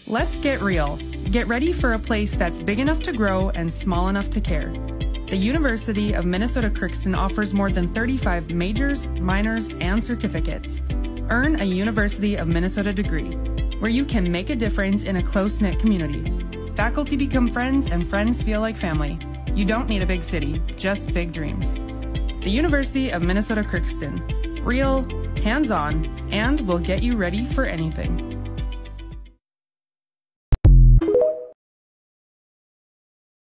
Let's get real. Get ready for a place that's big enough to grow and small enough to care. The University of Minnesota Crookston offers more than 35 majors, minors, and certificates. Earn a University of Minnesota degree, where you can make a difference in a close-knit community. Faculty become friends and friends feel like family. You don't need a big city, just big dreams. The University of Minnesota Crookston. Real, hands-on, and will get you ready for anything.